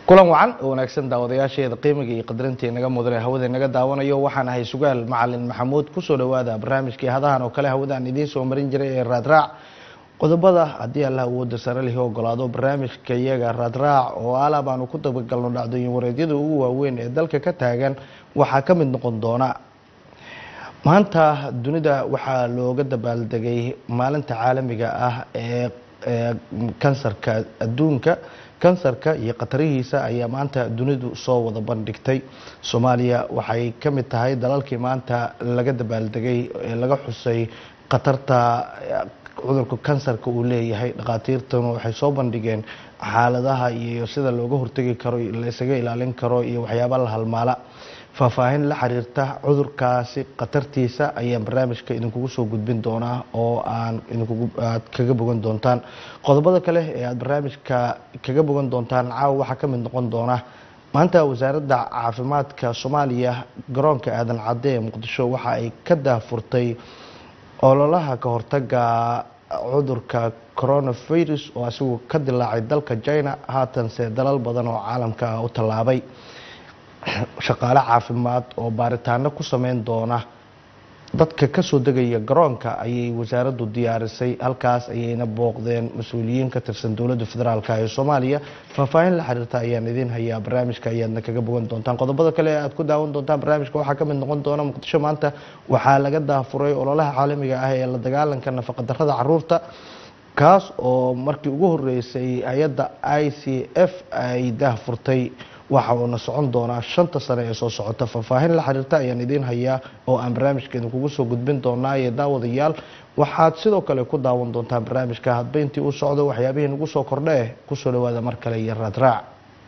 kulan wacan oo wanaagsan daawadayaasheeda qiimiga iyo qadarinta inaga mudan ee hawada inaga daawanayo waxaan ahay sugaal macalin maxamuud ku soo dhawaada barnaamijkii hadahan oo kale hawadaan idiin soo marin jiray ee raadraac qodobada haddii Allah awoodo sare leh ogolaado barnaamijka iyaga raadraac oo alaab aanu ku dabagalno dhacdooyin wareedyada ugu waaweyn ee dalka ka taagan waxaa ka mid noqon doona maanta dunida waxaa looga dabaaldegay maalinta caalamiga ah ee kansarka adduunka kansarka iyo qatarihiisa ayaa maanta dunidu soo wada bandhigtay Soomaaliya waxay ka mid tahay dalalkii maanta laga dabaaldegay ee laga xusay qatarta cudurka kansarka uu leeyahay dhaqaatiirtuna waxay soo bandhigeen xaaladaha iyo sida looga hortagi karo la isaga ilaalin karo iyo waxyaabaha la halmaala faahfaahin la xiriirta cudurkaasi qatartiisa ayaan barnaamijka idinkugu soo gudbin doonaa oo aan aad kaga bogan doontaan qodobada kale ee aad barnaamijka kaga bogan doontaan caawa waxaa ka mid noqon doona maanta wasaaradda caafimaadka Soomaaliya garoonka aadan cadde ee Muqdisho waxa ay ka daafurtay ololaha ka hortagga cudurka coronavirus oo asigu ka dilaacay dalka China haatanse dalal badan oo caalamka u tallaabay shaqaale caafimaad oo baaritaano ku sameyn doona dadka ka soo degaya garoonka ayay wasaaraddu diyaarisay halkaas ayayna booqdeen mas'uuliyiin ka tirsan dawladda federaalka ee Soomaaliya faahfaahin la xiriirta ayaan idin hayaa barnaamijka ayaadna kaga bogan doontaan qodobada kale aad ku daawan doontaan barnaamijka waxaa ka mid noqon doona Muqdisho maanta waxaa laga daafuray ololaha caalamiga ah ee la dagaalanka nafaqa darrada carruurta kaas oo markii ugu horeysay hay'adda ICF ay daafurtay waxa uu socon doonaa 5 sano ee soo socota faahfaahin la xiriirta ayaan idin hayaa oo aan barnaamijkeena kugu soo gudbin doonaa ee daawadayaal waxaad sidoo kale ku daawan doontaan barnaamijka hadba intii uu socdo waxyaabihii nagu soo kordhay ku soo dhawaada mar kale iyo raadraac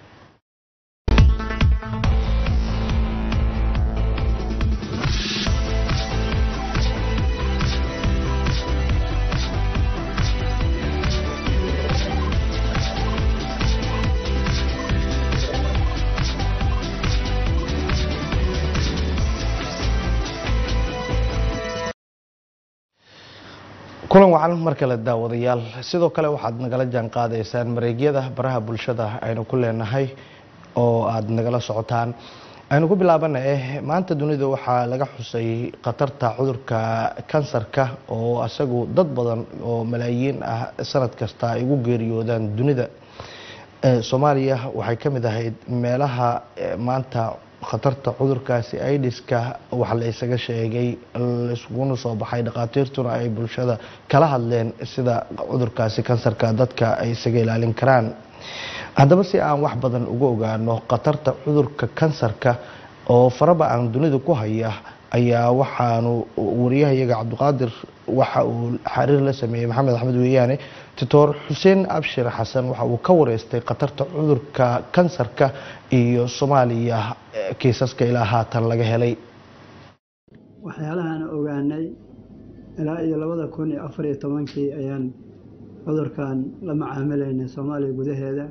kulan wacan mar kale daawadayaal sidoo kale waxaad nagala jaan qaadaysaan mareegyada baraha bulshada aynu ku leenahay oo aad nagala socotaan aynu ku bilaabanahay maanta dunida waxaa laga xusay qatarta cudurka kansarka oo asagu dad badan oo malaayiin ah sanad kasta ay ugu geeriyoodaan dunida Soomaaliya waxay ka mid ahayd meelaha maanta khatarta cudurkaasi AIDS-ka waxa la isaga sheegay iskuuna soo baxay dhaqaatiirtuna ay bulshada kala hadleen sida cudurkaasi kansarka dadka ay isaga ilaalin karaan haddaba si aan wax badan uga ogaano khatarta cudurka kansarka oo faraba aan dunida ku haya ayaa waxaanu wariyahayaga Cabdiqaadir waxa uu xiriir la sameeyay Maxamed Axmed Weeyaane Dr. Xuseen Abshir Xasan waxa uu ka wareystay khatarta cudurka kansarka iyo Soomaaliya kiisaska ilaa haatan laga helay waxyaalahan ogaanay ilaa iyo 2014 ayaan cudurkan la macaamilaynay Soomaaliya gudaheeda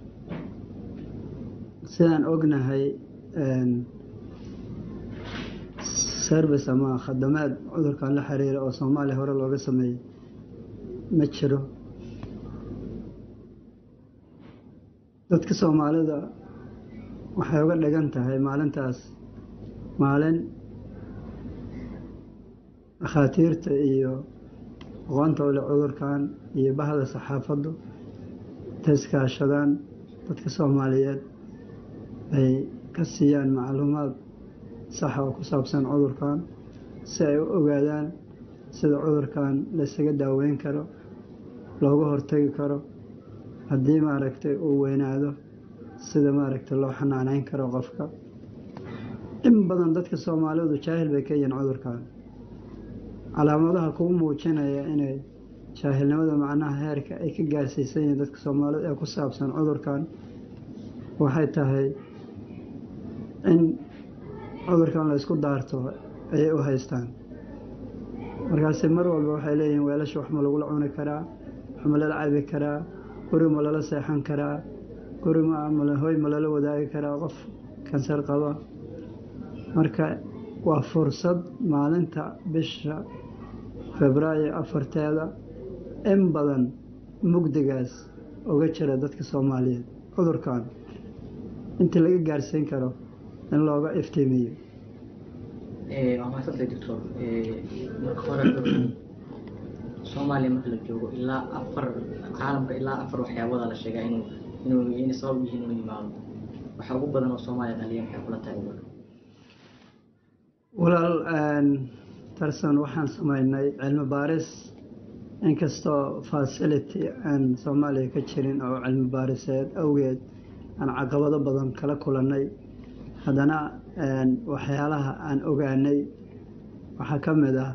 sidaan ognahay service ama khadamaad cudurkan la xiriira oo Soomaaliya hore looga sameeyay ma jiro dadka Soomaalida waxay uga dhigan tahay maalintaas maalin dhakhaatiirta iyo aqoonta u leh cudurkan iyo bahda saxaafaddu iskaashadaan dadka Soomaaliyeed ay ka siiyaan macluumaad sax oo ku saabsan cudurkan si ay u ogaadaan sida cudurkan la isaga daaweyn karo looga hortagi karo haddii maaragtay uu weynaado sida maaragtay loo xanaaneyn karo qofka in badan dadka Soomaalidu jaahil bay ka yihiin cudurkan calaamadaha kugu muujinaya inay jaahilnimada macnaha heerka ay ka gaarsiisan yihiin dadka Soomaalidu ee ku saabsan cudurkan waxay tahay in cudurkan la isku daarto ay u haystaan markaas mar walba waxay leeyihiin weelasha wax ma lagu cuni karaa wax ma la cabi karaa guri ma la seexan karaa guri ma hoy ma la wadaagi karaa qof kansar qaba marka waa fursad maalinta bisha Febraayo 4 in badan mugdigaas uga jira dadka Soomaaliyeed cudurkan intii laga gaarsiin karo in looga iftiimiyo. waa mahadsantay doctor. marka hore Soomaaliya marka la joogo ilaa 4 caalamka ilaa 4 waxyaabada la sheegay inay sabab yihiin inuu yimaado. waxa ugu badan oo Soomaaliya dhalinyarada waxay kula tahay walaal tarsan waxaan sameynay cilmi baaris inkastoo facility aan Soomaaliya ka jirin oo cilmi baariseed awgeed aan caqabado badan kala kulannay, haddana waxyaalaha aan ogaanay waxaa ka mid ah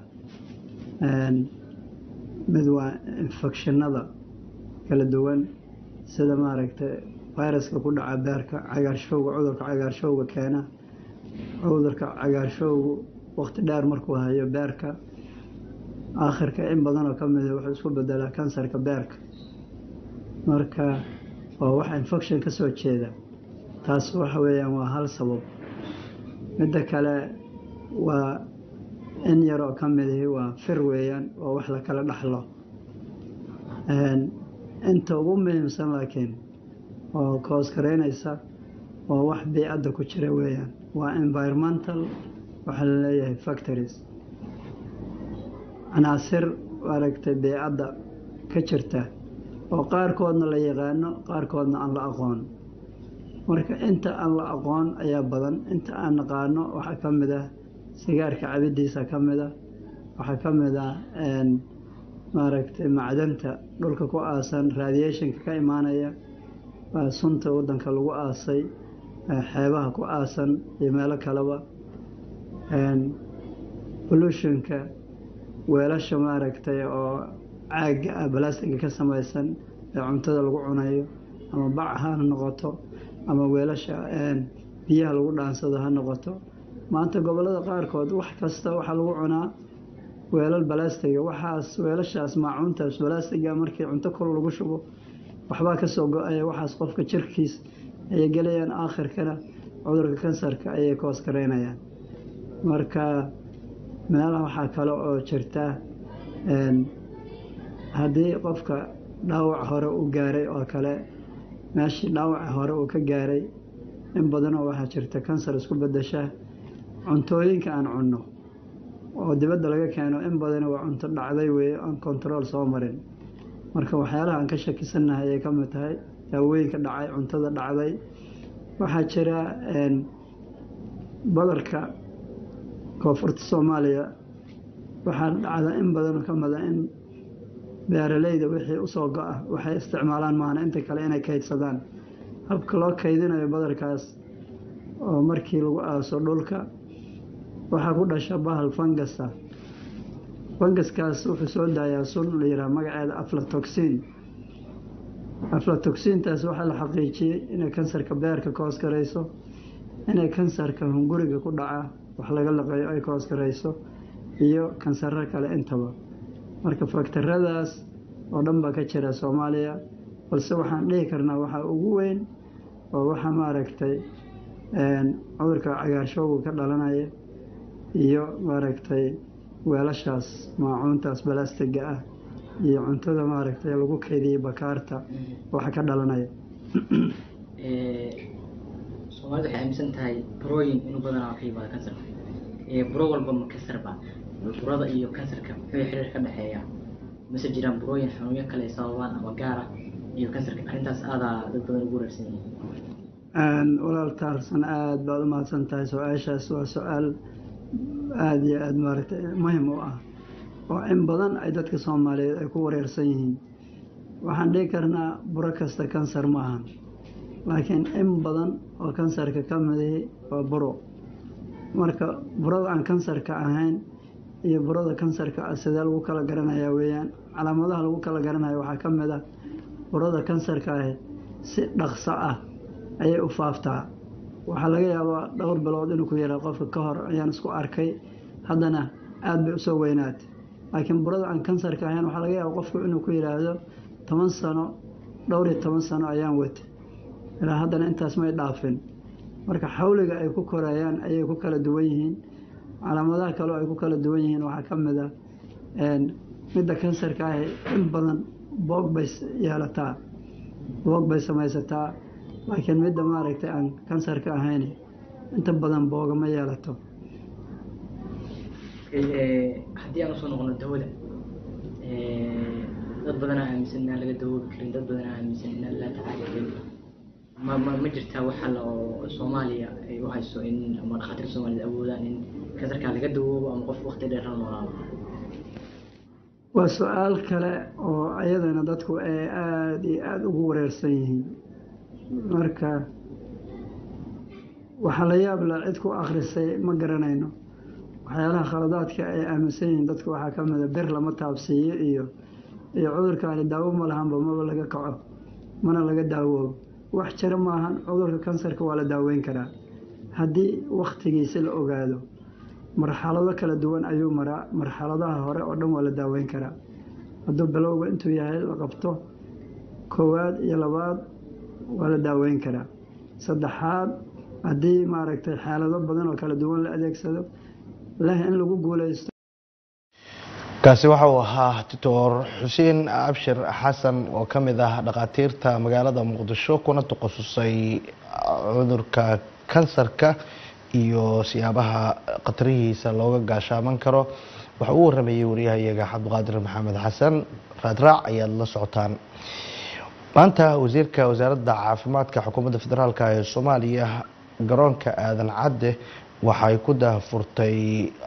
mid waa infectionada kala duwan sida maaragtay fayraska ku dhaca beerka, cagaarshowga, cudurka cagaarshowga keena. cudurka cagaarshowgu waqti dheer markuu hayo beerka, aakhirka in badan oo ka mid wuxuu isku bedelaa kansarka beerka. marka waa wax infection ka soo jeeda, taas waxa weeyaan waa hal sabab. midda kale waa in yar oo ka mid waa fir weeyaan oo wax la kala dhaxlo. inta ugu muhiimsan laakiin oo koos-gareynaysa waa wax biicadda ku jira weeyaan, waa environmental waxaa la leeyahay factories, canaasir aragtay biicadda ka jirta oo qaarkoodna la yaqaano qaarkoodna aan la aqoon. marka inta aan la aqoon ayaa badan, inta aan naqaano waxaa ka mid ah sigaarka cabidiisa ka mid ah, waxaa ka mid ah maaragtay macdanta dhulka ku aasan, radiationka ka imaanaya, sunta waddanka lagu aasay, xeebaha ku aasan iyo meelo kaleba, pollutionka, weelasha maaragtay oo caaga ah balastiga ka samaysan ee cuntada lagu cunayo, ama bac ha noqoto ama weelasha biyaha lagu dhaansado ha noqoto. maanta gobollada qaarkood wax kasta waxaa lagu cunaa weelal balastiga, weelashaas maacuuntaas balastiga markii cunto kor lagu shubo waxbaa ka soo go-aya, waxaas qofka jirkiis ayay gelayaan, aakhirkana cudurka kansarka ayay koos-gareynayaan. marka meelaha waxaa kale oo jirta haddii qofka dhaawac hore u gaaray oo kale, meeshii dhaawaca hore uu ka gaaray in badanoo waxaa jirta kansar isku bedesha. cuntooyinka aan cunno oo dibadda laga keeno in badan waa cunto dhacday weeye, aan control soo marin. marka waxyaalaha aan ka shakisannahay ay ka mid tahay daawooyinka dhacay, cuntada dhacday. waxaa jira badarka koonfurta Soomaaliya waxaa dhacda in badan ka mid ah in beeralayda wixii usoo go-a waxay isticmaalaan maana inta kale inay kaydsadaan. habka loo kaydinayo badarkaas oo markii lagu aaso dhulka waxaa ku dhasha bahal fangasa. fangaskaas wuxuu soo daayaa sun la yidhaha magaceeda aflatoxin. aflatoxintaas waxaa la xaqiijiyey inay kansarka beerka koos-garayso, inay kansarka hunguriga ku dhaca wax laga laqayo ay koos-garayso, iyo kansarro kale intaba. marka faktaradaas oo dhan baa ka jira Soomaaliya, balse waxaan dhihi karnaa waxaa ugu weyn oo waxa maaragtay cudurka cagaarshowga ka dhalanaya iyo maaragtay weelashaas maacuuntaas balastiga ah iyo cuntada maaragtay lagu kaydiyey bakaarta waxa ka dhalanaya. Soomaalida waxay aaminsan tahay burooyin inuu badanaa ka yimaado kansarka. buro walba ma kansarba? burada iyo kansarka wuxuu xiriir ka dhaxeeya? mise jiraan burooyin xanuunyo kale sababaan ama gaar ah iyo kansarka? arrintaas aadaa dad badan ugu raadsan yihiin. walaal taarsan aad baad u mahadsan tahay. su-aashaas waa su-aal aad iyo aad maaragtay muhim u ah oo in badan ay dadka Soomaaliyeed ay ku wareersan yihiin. waxaan dhihi karnaa buro kasta kansar ma ahan, laakiin in badan oo kansarka ka mid waa buro. marka burada aan kansarka ahayn iyo burada kansarka sidee lagu kala garanayaa weeyaan. calaamadaha lagu kala garanayo waxaa ka mid ah burada kansarka ah si dhaqso ah ayay u faaftaa. waxaa laga yaabaa dhowr bilood inuu ku yaraa qofka ka hor ayaan isku arkay, haddana aad bay usoo weynaatay. laakiin burada aan kansarka ahayn waxaa laga yaabaa qofku inuu ku yidhaahdo 10 sano, dhowr iyo 10 sano ayaan watay, ilaa haddana intaas may dhaafin. marka xawliga ay ku korayaan ayay ku kala duwan yihiin. calaamadaha kale oo ay ku kala duwan yihiin waxaa ka mid ah midda kansarka ah in badan boog bay yeelataa, boog bay samaysataa, laakiin midda maaragtay aan kansarka ahayn inta badan boogama yeelato. haddii aan usoo noqono dawada dad badan aaminsan inaan laga dawoobi karin, dad badan aaminsan inaan la tacaali karin. ma jirtaa waxa la oo Soomaaliya ay u hayso in ama dhakhaatiir Soomaaliyeed awoodaan in kansarka laga dawoobo ama qof waqti dheer noolaado? waa su-aal kale oo ayadana dadku ay aad iyo aad ugu wareersan yihiin. marka waxaa la yaab leh cid ku akhrisay ma garanayno. waxyaalaha khaladaadka ay aaminsan yihiin dadku waxaa ka mid a bir lama taabsiiyo iyo cudurkaani daawo ma lahanba, maba laga kaco mana laga daawoobo. wax jira maahan. cudurka kansarka waa la daaweyn karaa haddii wakhtigiisa la ogaado. marxalado kala duwan ayuu maraa. marxaladaha hore oo dhan waa la daaweyn karaa hadduu bilowga intuu yahay la qabto. koowaad iyo labaad waa la daaweyn karaa. saddexaad haddii maaragtay xaalado badan oo kala duwan la adeegsado leh in lagu guuleysto. kaasi waxa uu ahaa Dr. Xuseen Abshir Xasan oo ka mid ah dhakhaatiirta magaalada Muqdisho kuna takhasusay cudurka kansarka iyo siyaabaha qatrihiisa looga gaashaaman karo. waxa uu waramayay wariyahayaga Cabdiqaadir Maxamed Xasan. raadraac ayaad la socotaan. maanta wasiirka wasaaradda caafimaadka xukuumadda federaalka ee Soomaaliya garoonka aadan cadde waxay ku daahfurtay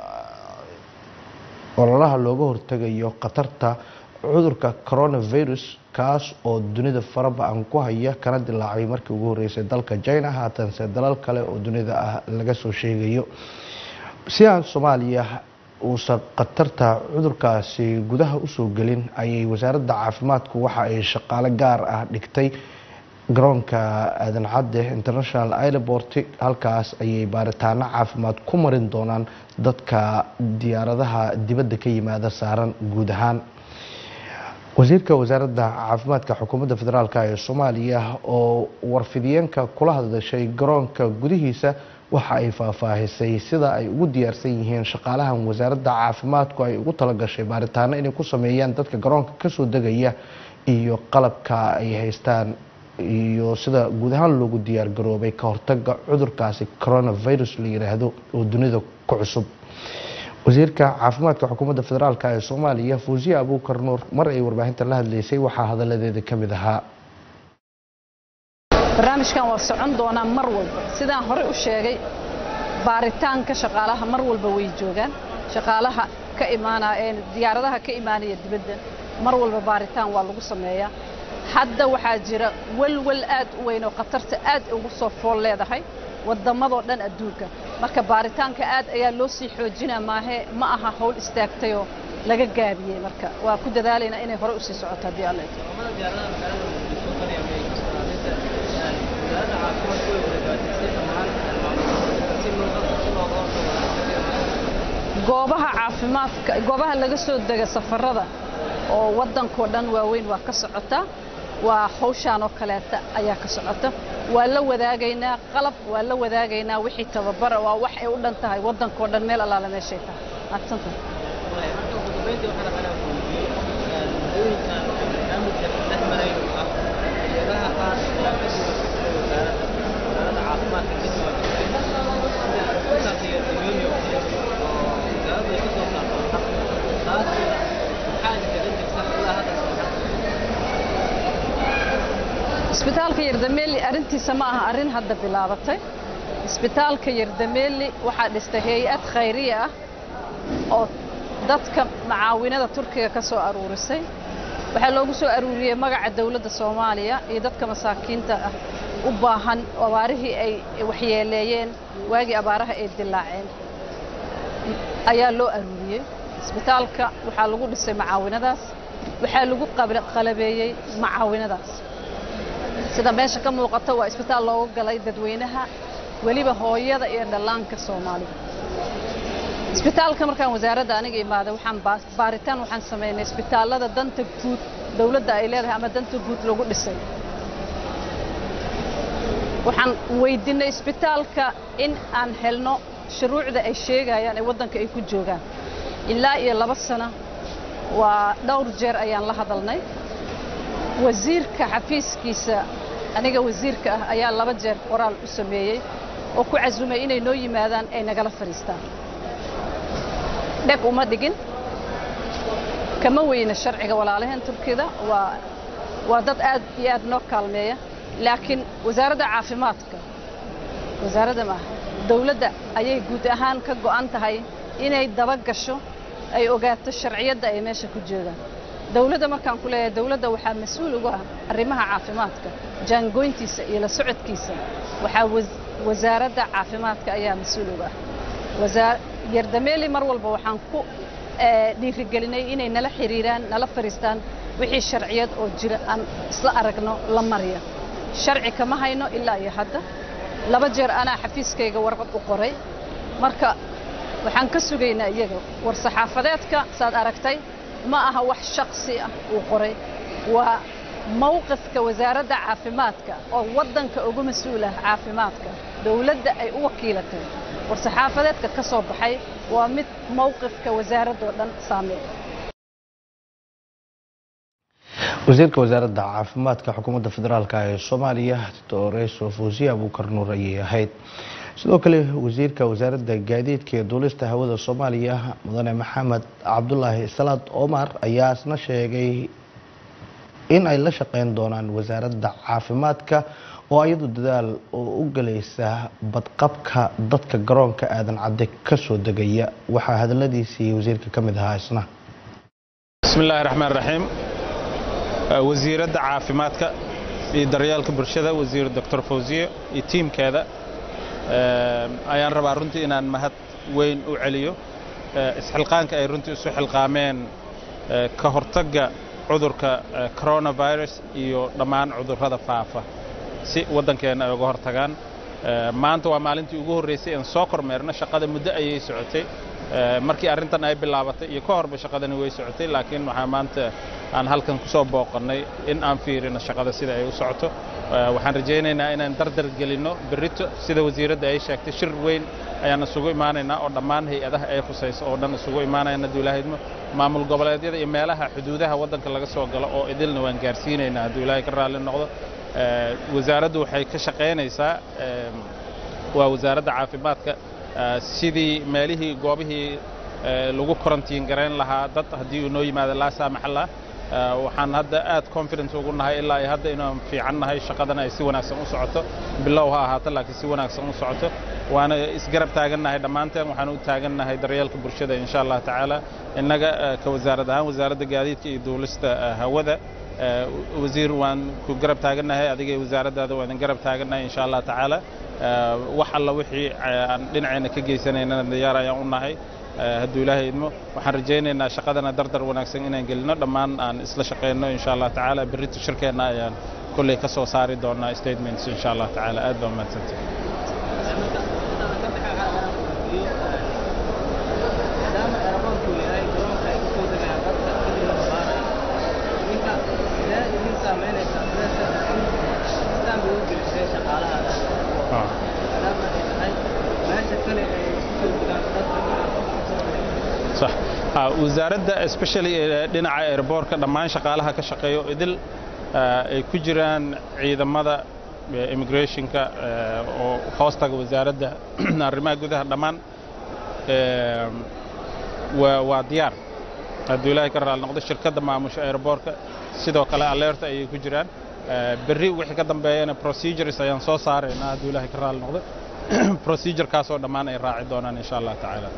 ololaha looga hortagayo khatarta cudurka coronavirus kaas oo dunida faraba'an ku haya kana dilaacay markii ugu horeysay dalka China, haatanse dalal kale oo dunida ah laga soo sheegayo. si aan Soomaaliya uusan khatarta cudurkaasi gudaha u soo gelin ayay wasaaradda caafimaadku waxa ay shaqaale gaar ah dhigtay garoonka aadan cadde International Airport. halkaas ayay baaritaano caafimaad ku marin doonaan dadka diyaaradaha dibadda ka yimaada saaran guud ahaan. wasiirka wasaaradda caafimaadka xukuumadda federaalka ee Soomaaliya oo warfidiyeenka kula hadashay garoonka gudihiisa waxa ay faahfaahisay sida ay ugu diyaarsan yihiin shaqaalahan wasaaradda caafimaadku ay ugu talagashay baaritaano inay ku sameeyaan dadka garoonka ka soo degaya iyo qalabka ay haystaan iyo sida guud ahaan loogu diyaar garoobay ka hortagga cudurkaasi coronavirus la yiraahdo oo dunida ku cusub. wasiirka caafimaadka xukuumadda federaalka ee Soomaaliya Fawziya Abuukar Nuur mar ay warbaahinta la hadlaysay waxaa hadaladeeda ka mid ahaa: barnaamijkan waa socon doonaa mar walba sidaan hore u sheegay. baaritaanka shaqaalaha mar walba way joogaan. shaqaalaha ka imaanaya ee diyaaradaha ka imaanaya dibadda mar walba baaritaan waa lagu sameeyaa. hadda waxaa jira walwal aad u weyn oo khatarta aad ugu soo fool leedahay waddamadoo dhan adduunka. marka baaritaanka aad ayaa loo sii xoojinaa ma aha hawl istaagtay oo laga gaabiyey. marka waa ku dadaalaynaa inay hore u sii socoto haddii alla idmo. goobaha caafimaadka goobaha laga soo dega safarada oo waddankoo dhan waaweyn waa ka socota. waa hawshaan oo kaleeta ayaa ka socota. waa la wadaagaynaa qalab, waa la wadaagaynaa wixii tababara. waa wax ay u dhan tahay waddankoo dhan meel allaala meeshay tahay. madsanta isbitaalka Yardameeli arintiisa ma aha arin hadda bilaabatay. isbitaalka Yardameeli waxaa dhistay hay'ad khayriye ah oo dadka macaawinada Turkiga ka soo aruurisay. waxaa loogu soo aruuriyay magaca dawladda Soomaaliya iyo dadka masaakiinta ah u baahan abaarihii ay waxyeeleeyeen waagi abaaraha ay dilaaceen ayaa loo aruuriyay. isbitaalka waxaa lagu dhisay macaawinadaas, waxaa lagu qalabeeyay macaawinadaas. sida meesha ka muuqata waa isbitaal loogu galay dadweynaha waliba hooyada iyo dhallaanka Soomaaliya. isbitaalka markaan wasaaradda aniga imaaday waxaan sameynay isbitaalada danta guud dawladda ay leedahay ama danta guud lagu dhisay. waxaan weydiinay isbitaalka in aan helno shuruucda ay sheegayaan ee waddanka ay ku joogaan. ilaa iyo 2 sano waa dhowr jeer ayaan la hadalnay. wasiirka xafiiskiisa aniga wasiirka ah ayaa 2 jeer qoraal u sameeyey oo ku casumay inay noo yimaadaan ay nagala fariistaan dhag uma dhigin kama weyna sharciga walaalahan Turkida waa dad aad iyo aad noo kaalmeeya laakiin wasaaradda caafimaadka wasaaradda dawladda ayay guud ahaan ka go'an tahay inay daba gasho ay ogaato sharciyada ay meesha ku joogaan dawladda markaan ku leeyahay dawladda waxa mas'uul uga ah arrimaha caafimaadka jaangoyntiisa iyo la socodkiisa waxa wasaaradda caafimaadka ayaa mas'uul uga ah Yardameeli mar walba waxaan ku dhiirigelinay inay nala xiriiraan nala fariistaan wixii sharciyad oo jira aan isla aragno la mariyo sharci kama hayno ilaa iyo hadda 2 jeer ana xafiiskayga warqad u qoray marka waxaan ka sugaynaa iyaga war saxaafadeedka saad aragtay ma aha wax shakhsi ah uu qoray waa mowqifka wasaaradda caafimaadka oo wadanka ugu mas'uul ah caafimaadka dawladda ay u wakiilatay war saxaafadeedka ka soo baxay waa mid mowqifka wasaaradda oo dhan saameeyo wasiirka wasaaradda caafimaadka xukuumadda federaalka ee Soomaaliya Dr. Fawziya Abuukar Nuur ayay ahayd sidoo kale wasiirka wasaaradda gaadiidka iyo duulista hawada Soomaaliya mudane Maxamed Cabdullaahi Salaad Omar ayaa isna sheegay in ay la shaqeyn doonaan wasaaradda caafimaadka oo iyadu dadaal u galaysa badqabka dadka garoonka aadan cadde ka soo degaya waxa hadaladiisii wasiirka kamid ahaa isna bismillaahir rahmaanir rahiim wasiiradda caafimaadka iyo daryeelka bulshada wasiir Dr. Fawziya iyo tiimkeeda ayaan rabaa runtii inaan mahad weyn u celiyo isxilqaanka ay runtii isu xilqaameen ka hortagga cudurka coronavirus iyo dhammaan cudurrada faafa si wadankeena ay uga hortagaan maanta waa maalintii ugu horeysay in soo kormeerno shaqada muddo ayay socotay markii arrintan ay bilaabatay iyo ka horba shaqadani way socotay laakiin waxa maanta aan halkan ku soo booqanay in aan fiirino shaqada sida ay u socoto waxaan rajaynaynaa inaan dardar gelino berrito sida wasiiradda ay sheegtay shir weyn ayaan isugu imaanaynaa oo dhammaan hay'adaha ay khusayso oo dhan isugu imaanayna duulahaydmo maamul goboleedyada iyo meelaha xuduudaha wadanka laga soo galo oo idilna waan gaarsiinaynaa haddii ilaahay ka raali noqdo wasaaraddu waxay ka shaqaynaysaa waa wasaaradda caafimaadka sidii meelihii goobihii lagu quarantine gareyn lahaa dad haddii uu noo yimaado laa saamaxla waxaan hadda aad confidence ugu nahay ilaa hadda inaan fiican nahay shaqadana ay si wanaagsan u socoto bilow ha ahaato laakiin si wanaagsan u socoto waana isgarab taagannahay dhammaanteen waxaan u taagannahay daryeelka bulshada insha Allah tacaala innaga ka wasaarad ahaan wasaaradda gaadiidka iyo duulista hawada wasiir waan ku garab taagannahay adiga wasaaraddaada waan garab taagannahay insha Allah tacaala wax alla wixii aan dhinaceena ka geysanayna diyaar ayaan u nahay hadduu ilaahay idmo waxaan rajaynaynaa shaqadana dardar wanaagsan inaan gelino dhammaan aan isla shaqeyno insha Allah tacaala berrito shirkeena ayaan kulley ka soo saari doonaa statements insha Allah tacaala aad baan mahadsantahay صح wasaaradda especially dhinaca airportka dhammaan shaqaalaha ka shaqeeyo idil ay ku jiraan ciidamada immigrationka oo hoostaga wasaaradda arrimaha gudaha dhammaan waa diyaar hadduu ilaahay ka raali noqdo shirkadda maamusha airportka sidoo kale alert ayay ku jiraan berri wixii ka dambeeyana procedures ayaan soo saaraynaa hadduu ilaahay ka raali noqdo procedurekaasoo dhammaan ay raaci doonaan insha Allah tacaala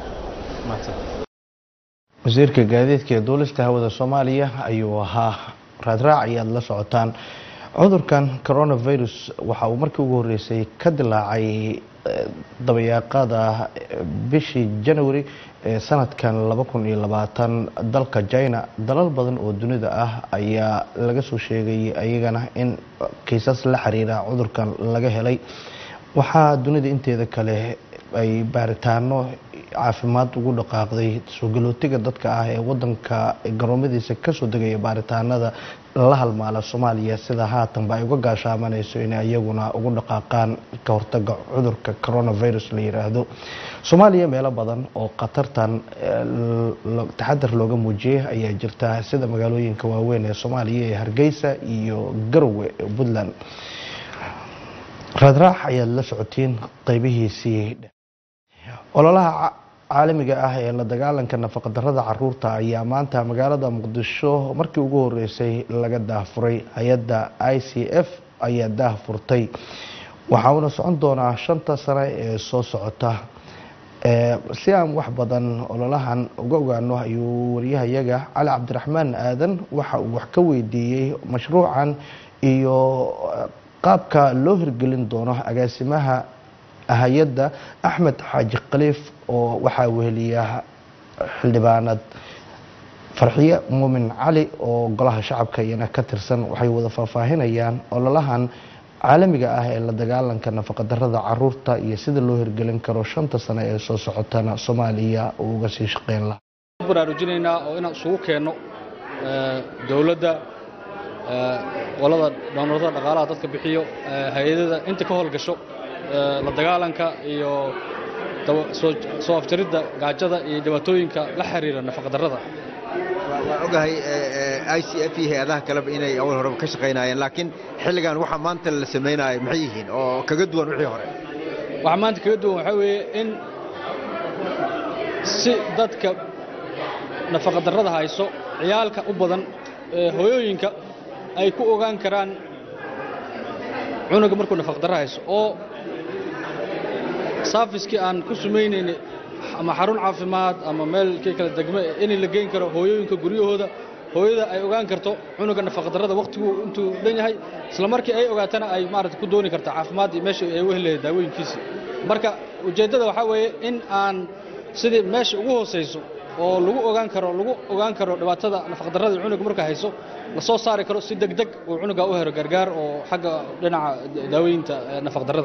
wasiirka gaadiidka ee duulista hawada Soomaaliya ayuu ahaa raadraac ayaad la socotaan cudurkan coronavirus waxa uu markii ugu horeysay ka dilaacay dabayaaqada bishii January sanadkan 2020 dalka China dalal badan oo dunida ah ayaa laga soo sheegay ayagana in kiisas la xiriira cudurkan laga helay waxaa dunida inteeda kale ay baaritaano caafimaad ugu dhaqaaqday soo galootiga dadka ah ee wadanka garoomadiisa ka soo degaya baaritaanada la halmaala Soomaaliya sida haatanba ay uga gaashaamanayso in ayaguna ugu dhaqaaqaan ka hortagga cudurka coronavirus la yiraahdo Soomaaliya meelo badan oo qatartan taxadar looga muujiyay ayaa jirta sida magaalooyinka waaweyn ee Soomaaliya ee Hargeysa iyo Garowe Puntland raadraac ayaad la socotiin qaybihiisii ololaha caalamiga ah ee la dagaalanka nafaqadarrada caruurta ayaa maanta magaalada muqdisho markii ugu horeysay laga daahfuray hay-adda ICF ayaa daahfurtay waxaana socon doonaa 5 sano ee soo socota si aan wax badan ololahan uga ogaano ayuu wariyahayaga Cali Cabdiraxmaan Aadan waxa uu wax ka weydiiyay mashruucan iyo qaabka loo hirgelin doono agaasimaha hay'adda Axmed Xaaji Khaliif oo waxa weheliya xildhibaanad Farxiye Muumin Cali oo golaha shacabka iyana ka tirsan waxay wada faahfaahinayaan ololahan caalamiga ah ee la dagaalanka nafaqadarrada caruurta iyo sida loo hirgelin karo 5 sano ee soo socotana Soomaaliya oo uga sii shaqeyn lahaa baraarujinayna oo inaan isugu keenno dawladda walada dowladda dhaqaalaha dadka bixiyo hay'adaha inta ka howlgasho la dagaalanka iyo soo afjaridda gaajada iyo dhibaatooyinka la xiriira nafaqadarrada waan ogahay ICF iyo hay'adaha kale inay awal hore ka shaqeynayeen laakiin xilligan waxa maanta la sameeyay maxay yihiin oo kaga duwan wixii hore waxa maanta kaga duwan waxa weeye in si dadka nafaqadarrada hayso ciyaalka u badan hooyooyinka ay ku ogaan karaan cunuga markuu nafaqadarro hayso oo saafiskii aan ku sumeynayna ama xarun caafimaad ama meel kale degme in la geyn karo hooyooyinka guryahooda hooyada ay ogaan karto cunuga nafaqadarrada waqtigu intuu dhan yahay isla markii ay ogaatana ay maaragtay ku dooni kartaa caafimaad iyo meesha ay u heleeyay daawooyinkiisa marka ujeedada waxa weeye in aan sidii meesha ugu hooseyso oo lagu ogaan karo dhibaatada nafaqadarrada cunuga marka hayso la soo saari karo si degdeg oo cunuga u helo gargaar oo xagga dhinaca daawooyinta nafaqadarrada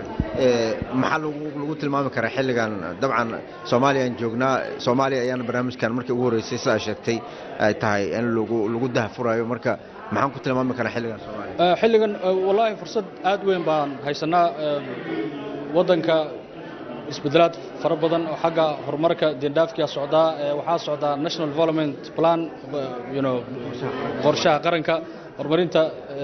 maxaa lagu tilmaami karaa xilligan dabcan Soomaaliya aan joognaa Soomaaliya ayaan barnaamijkan markii ugu horeysay sida sheegtay ay tahay in lagu daahfurayo marka maxaan ku tilmaami karaa xilligan Soomaaliya xilligan wallahi fursad aad weyn baan haysanaa wadanka isbedelaad fara badan oo xagga horumarka deendhaafkiisa socdaa waxaa socdaa National Development Plan qorshaha qaranka horumarinta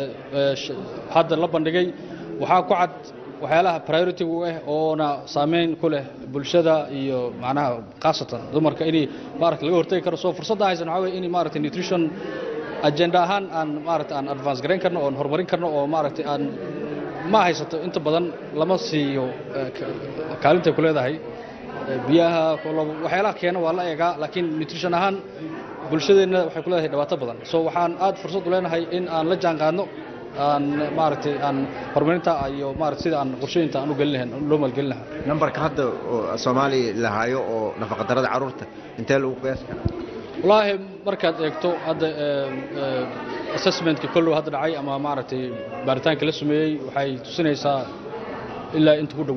hadda la bandhigay waxaa ku cad waxyaalaha priority u ah oona saameyn ku leh bulshada iyo macnaha qaasatan dumarka inay maaragtay laga hortagi karo soo fursadda haysan waxa weeye in maaragtay nutrition agenda ahaan aan maaragtay aan advance gareyn karno oo horumarin karno oo maaragtay aan ma haysato inta badan lama siiyo kaalinta ku leedahay biyaha waxyaalaha keena waa la eegaa laakiin nutrition ahaan bulshadeena waxay ku leedahay dhibaato badan soo waxaan aad fursad u leenahay in aan la jaan qaadno aan maaragtay aan horumarinta iyo maaragtay sida aan qorsheynta aan u gelin lahayn loo maalgelin lahaa numberka hadda Soomaaliya la hayo oo nafaqadarrada caruurta intee lagu qiyaas karaa wallaahi markaad eegto hadda assessmentka kullu hadda dhacay ama maaragtay baaritaanka la sameeyay waxay tusinaysaa ilaa inta ku dhow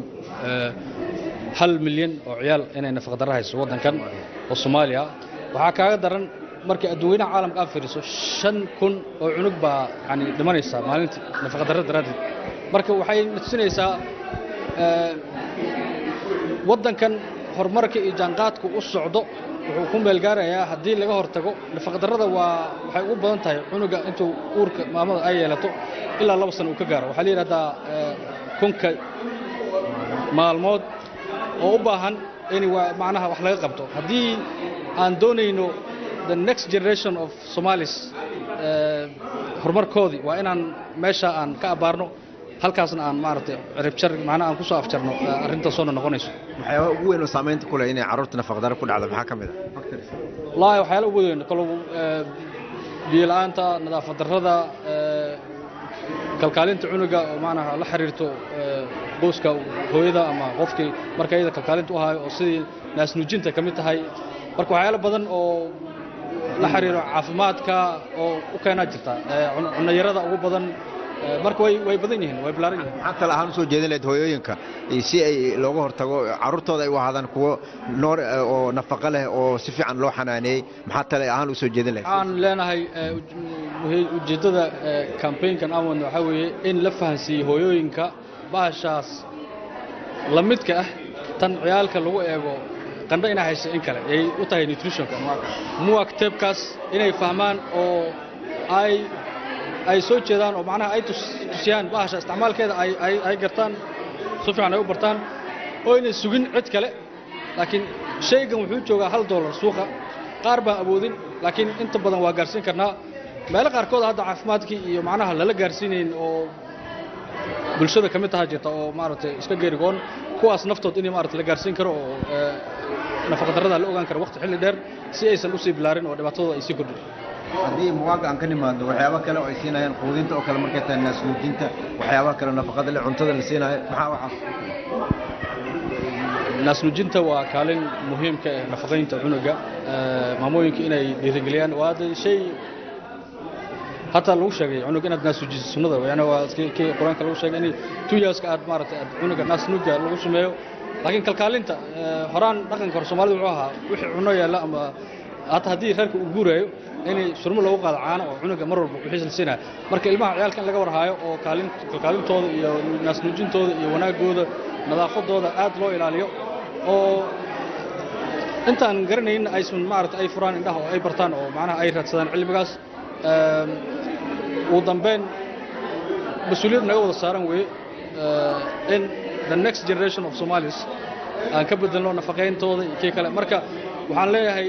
1 milyan oo ciyaal inay nafaqadarro hayso wadankan oo Soomaaliya waxa kaaga daran markii adduunka caalamka aan fiiriso 5,000 oo cunug baa yani dhimanaysa maalintii nafaqadarro daraadeed marka waxay tusinaysaa wadankan horumarka iyo jaanqaadku u socdo wuxuu ku meel gaarayaa haddii laga hortago nafaqadarrada waxay ugu badan tahay cunuga intuu uurka maamada ay yeelato ilaa 2 sano uu ka gaaro waxaa la yidhahdaa kunka maalmood oo u baahan in macnaha wax laga qabto haddii aan doonayno the next generation of Somalis horumarkoodii waa inaan meesha aan ka abaarno halkaasna aan maaragtay ciribjar macnaha aan ku soo afjarno arrinta soo noqonayso waxyaabo ugu weyn oo saameynta ku leh inay caruurta nafaqadarro ku dhacdo maxaa ka mid ah wallaahi waxyaalo ugu weyn kala biyo la'aanta nadaafad darrada kalkaalinta cunuga oo macnaha la xiriirto qoyska hooyada ama qofkii marka iyada kalkaalinta u hayo oo sidii naas nuujinta ka mid tahay marka waxyaalo badan oo la xiriiro caafimaadka oo u keenaa jirta cunno yarada ugu badan marka way badan yihiin way bilaaran yihiin maxaa kale ahaan soo jeedin lahayd hooyooyinka si ay looga hortago caruurtooda ay u ahaadaan kuwo noor oo nafaqo leh oo si fiican loo xanaaneeyay maxaa tale ahaan u soo jeedin lahayd aan leenahay ujeedada campaignkan aan wadno waxa weeye in la fahansiiyo hooyooyinka baashaas la midka ah tan ciyaalka lagu eego qandho inay hayso in kale ay u tahay nutritionka muwak tabkaas inay fahmaan oo ay ay soo jeedaan oo macnaha ay tusiyaan bahasha isticmaalkeeda ay gartaan si fiican ay u bartaan oo inay sugin cid kale laakiin shaygan wuxuu joogaa $1 suuqa qaar baa awoodin laakiin inta badan waa gaarsiin karnaa meelo qaarkood hadda caafimaadkii iyo macnaha lala gaarsiinayn oo bulshada kamid tahay jirta oo maaragtay iska geerigoon kuwaas naftood in maaragtay la gaarsiin karo oo nafaqa darrada la ogaan karo waqti xilli dheer si aysan u sii bilaarin oo dhibaatadooda ay sii kordhin haddii muwaaga aan ka nimaadno waxyaabo kale oo ay siinayaan quudinta oo kale markay tahay naasnuujinta waxyaabaha kale nafaqada leh cuntada la siinayo maxaa waxaas naasnuujinta waa kaalin muhiim ka ah nafaqaynta cunuga maamooyinka inay dhiirigeliyaan waa shay hatta lagu sheegay cunuga inaad naasnuujiso sunnada yani waa kii quraanka lagu sheegay in 2 years ka aad maaragtay cunuga naasnuuga lagu sameeyo laakiin kalkaalinta horaan dhaqanka Soomaalidu wuxuu ahaa wixii cuno yaala ama hata haddii reerka uu guurayo inay surmo lagu qaado caano oo cunuga mar walba wixii la siinaa marka ilmaha ciyaalka in laga warhaayo oo kaalintooda iyo naasnuujintooda iyo wanaagooda nadaafadooda aad loo ilaaliyo oo intaan garanayn aysan maaragtay ay furaan indhaha oo ay bartaan oo macnaha ay raadsadaan cilmigaas ugu dambeyn mas'uuliyad naga wada saaran weeye in the next generation of Somalis aan ka bedelno nafaqeyntooda iyo kii kale marka waxaan leeyahay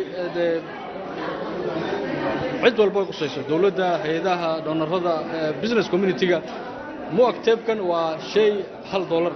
cid walba ay qusayso dawladda hay'adaha doonarada business community-ga muagtabkan waa shay $1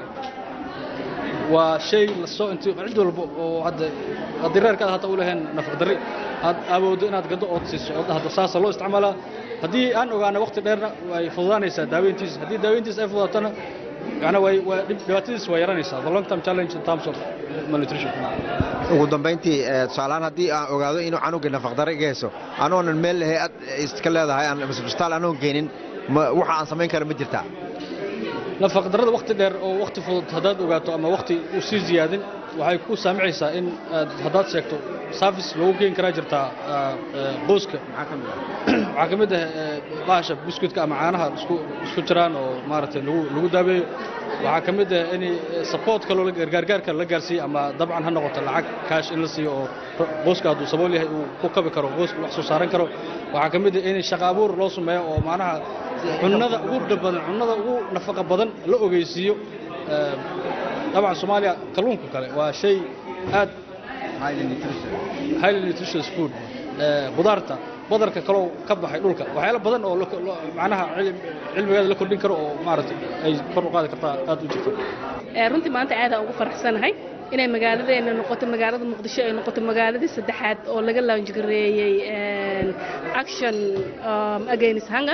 waa shay la soo intii cid walba oo hadda reerkaada hata u lahayn nafaq darri aad awoodo inaad gado oo siiso oo hadda saasa loo isticmaalaa haddii aan ogaano waqti dheerna way fududaanaysaa daaweyntiisa haddii daaweyntiisa ay fududaatana يعني dhibaatadiis waa yaranaysaa the long term challenge in terms of malnutrition ugu dambeyntii tusaalahaan haddii aan ogaado inuu canuga nafaq darro iga hayso anoonan meel hay-ad iska leedahay aan isbitaal anoon geenin waxa aan samayn kara ma jirtaa nafaq darrada waqti dheer oo waqti fudud haddaad ogaato ama waqti u sii ziyaadin waxay ku saamicaysaa in haddaad sheegto service lagu geen karaa jirtaa qoyska waxaa ka mid ah baasha biskuitka ama caanaha isku jiraan oo maaragtay lagu daabeeyo waxaa ka mid ah in support kaloo gargaarka la gaarsiiyo ama dabcan ha noqoto lacag cash in la siiyo oo qoyska hadduu sabool yahay uu ku kabi karo qoyska wax soo saaran karo waxaa ka mid ah in shaqo abuur loo sameeyo oo macnaha cunnada ugu dhabadan cunnada ugu nafaqa badan la ogeysiiyo طبعا Soomaaliya kalluunka kale waa shay aad highly nutritious food qudaarta badarka kale ka baxay dhulka waxyaalo badan oo macnaha cilmigeeda la kordhin karo oo maaragtay ay kor u qaadi kartaa aad u jirto runtii maanta aad aan ugu faraxsanahay inay magaaladeena noqoto magaalada Muqdisho ay noqoto magaaladii saddexaad oo laga launch gareeyay action against hunger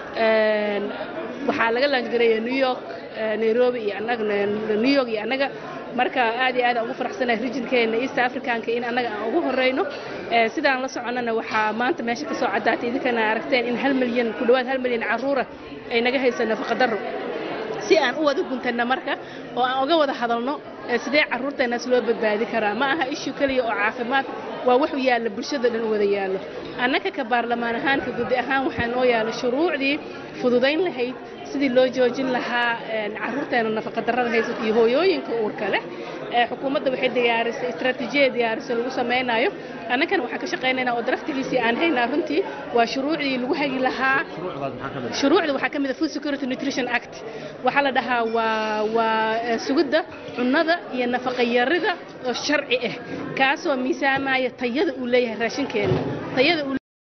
waxaa laga launch gareeyay New York Nairobi iyo anaga New York iyo anaga marka aad iyo aad ugu faraxsanahay regionkeena East Africanka in anaga aan ugu horeyno sidaan la soconana waxaa maanta meesha ka soo cadaatay idinkana aragteen in 1 milyan ku dhawaad 1 milyan caruur ay naga haysan nafaqa darro si aan u wada guntana marka oo aan uga wada hadalno sidee caruurteena loo badbaadi karaa ma aha issue kaliya oo caafimaad waa wax u yaala bulshada dhan wada yaalo annaka ka baarlamaan ahaan ka gudi ahaan waxaan oo yaalo shuruucdii fududayn lahayd sidii loo joojin lahaa caruurteena nafaqa darrada haysa iyo hooyooyinka uurka leh xukuumadda waxay diyaarisay istaraatiijiyad diyaarisay lagu sameeynayo annakana waxaan ka shaqeynaynaa oo draftigiisii aan haynaa runtii waa shuruucdii lagu hagi lahaa shuruucda waxaa ka mid ah Food Security Nutrition Act waxaa la dhahaa waa sugidda cunnada iyo nafaqa yarida oo sharci ah kaasoo miisaamaya tayada uu leeyahay raashinkeena tayada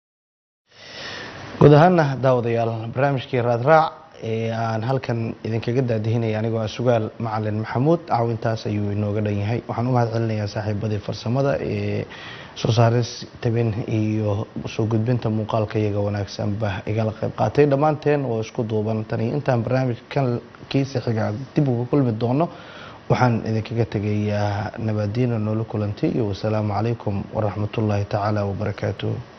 guud ahaana daawadayaal barnaamijkii raadraac aan halkan idinkaga daadihinaya anigoo sugaal macalin maxamuud caawintaas ayuu inooga dhan yahay waxaan u mahad celinayaa saaxiibadii farsamada ee soo saaris tabin iyo soo gudbinta muuqaalka iyaga wanaagsanba igala qayb qaatay dhammaanteen oo isku duuban tani intaan barnaamijkan kiisa xiga dib uga kulmi doono waxaan idinkaga tegayaa nabadiina noola kulanti iyo wasalaamu calaykum waraxmatullaahi tacaala wabarakaatuh